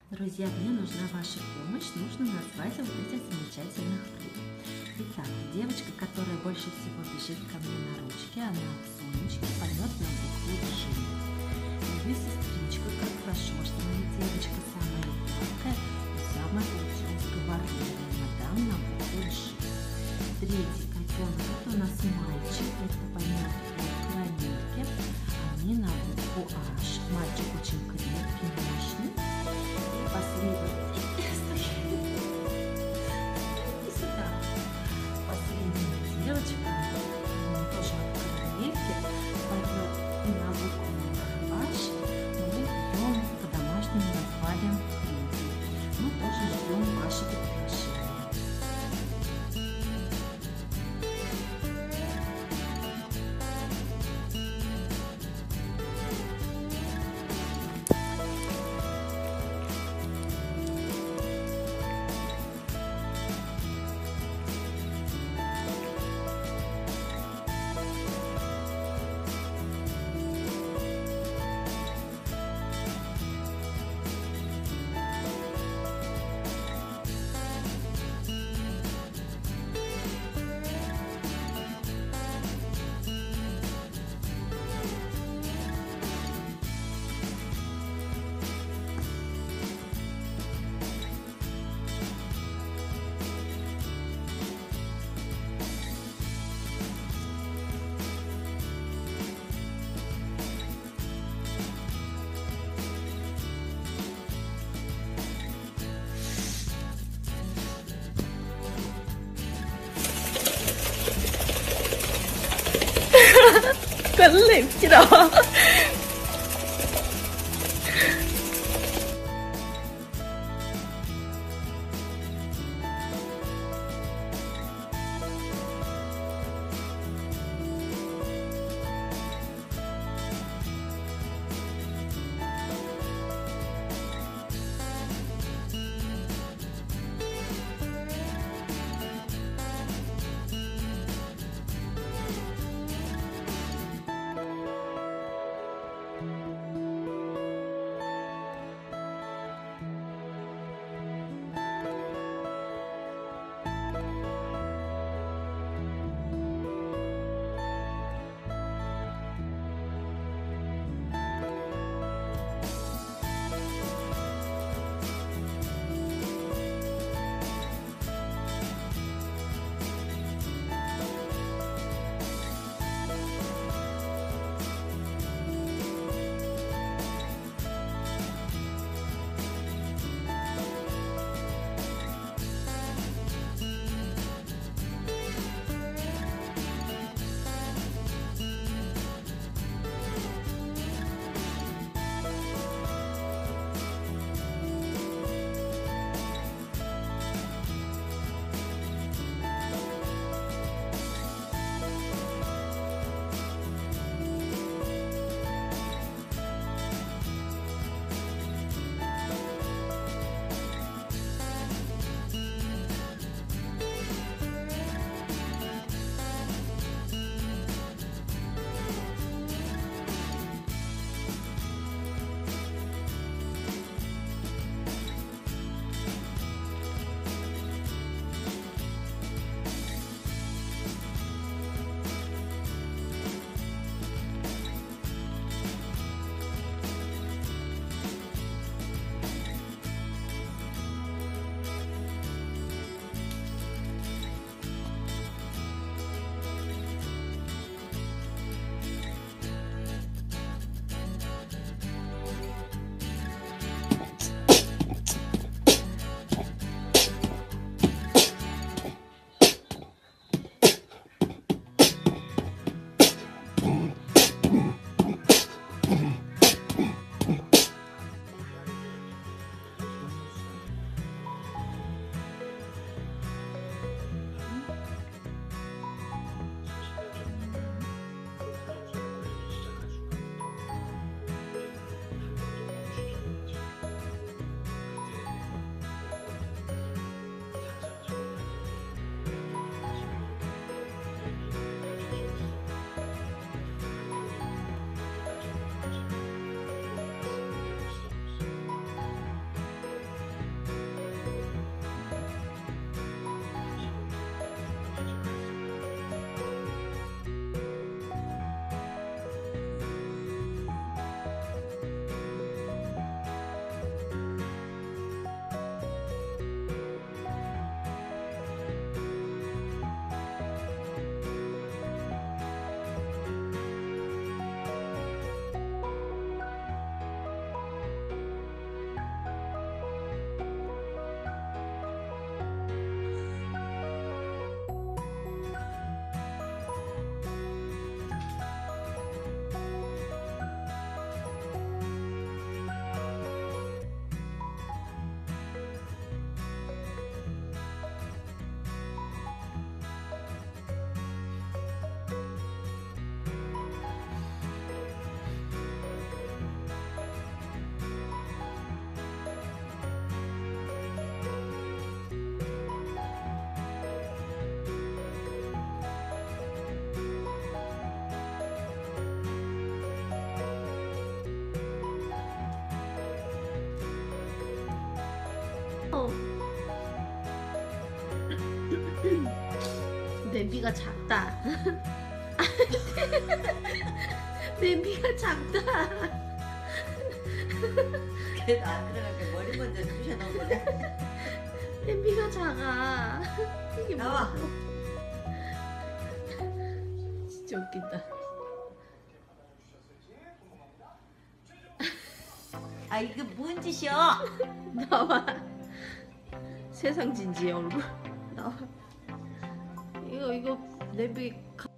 Друзья, мне нужна ваша помощь, нужно назвать вот этих замечательных блюд. Итак, девочка, которая больше всего бежит ко мне на ручке, она в сумочке поет на букву Ж. Ее сестричка, как хорошо, что моя девочка самая яркая и самая лучшая разговорливая, мадам на букву Ж. Третий котенок, это у нас мальчик, это понятно, карамельки, они на букву H. Мальчик очень крепкий, мощный. Последняя девочка, тоже от королевки, поет и на букву H, но мы идем по домашним названиям Хлеб. Мы тоже ждем ваши приглашения. 걸립니다. 냄비가 작다. 냄비가 작다. 걔도 안 들어가게 머리 먼저 부셔놓은 거냐? 냄비가 작아. 이게 나와. 뭐야? 진짜 웃긴다. 아 이거 뭔 짓이야? 나와. 세상 진지해 얼굴. 나와. 이거 냄비.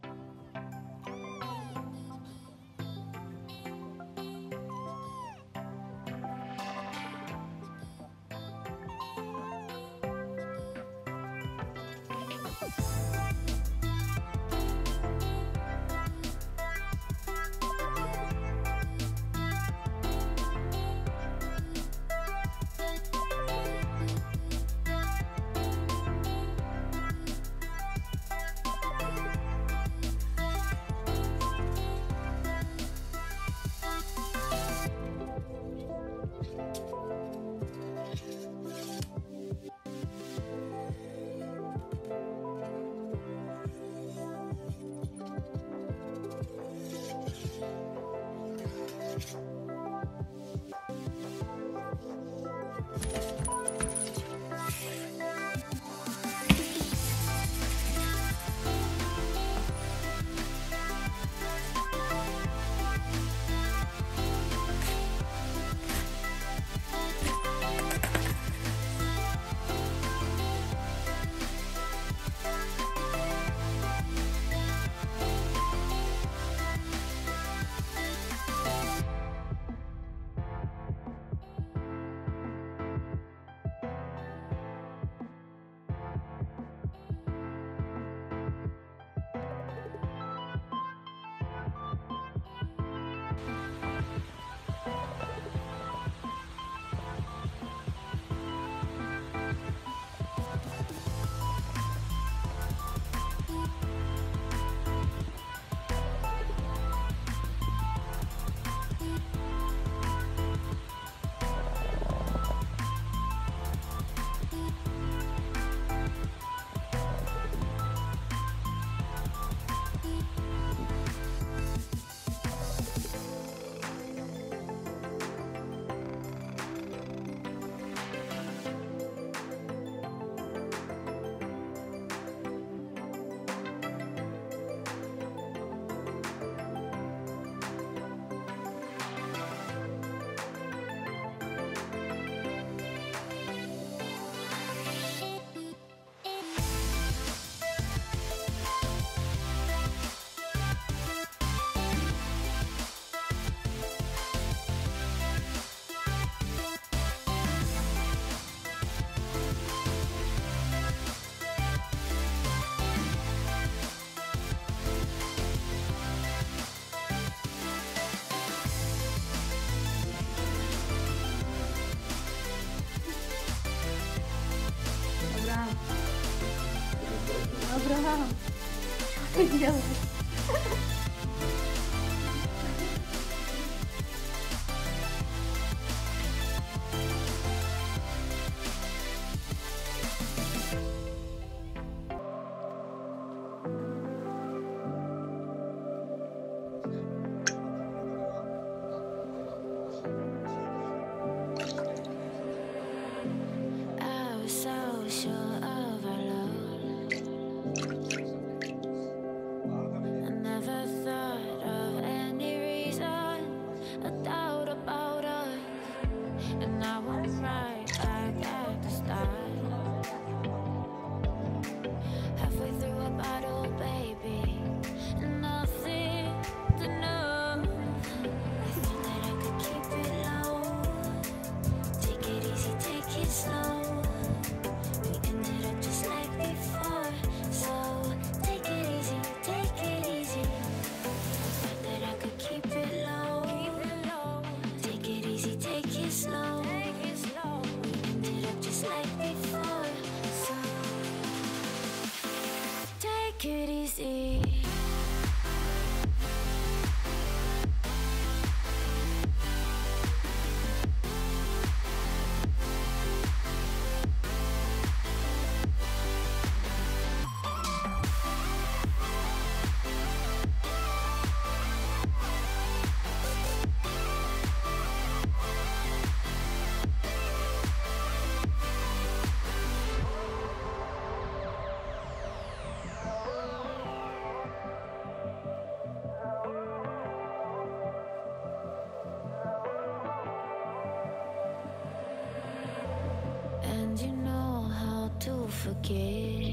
아브라함. 이라고. I was so sure of our love. And you know how to forget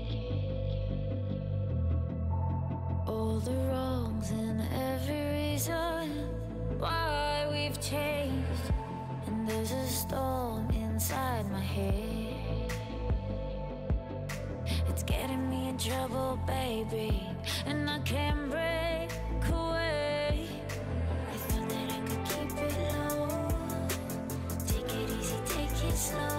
all the wrongs and every reason why we've changed. And there's a storm inside my head, it's getting me in trouble, baby, and I can't break away. I thought that I could keep it low, take it easy, take it slow.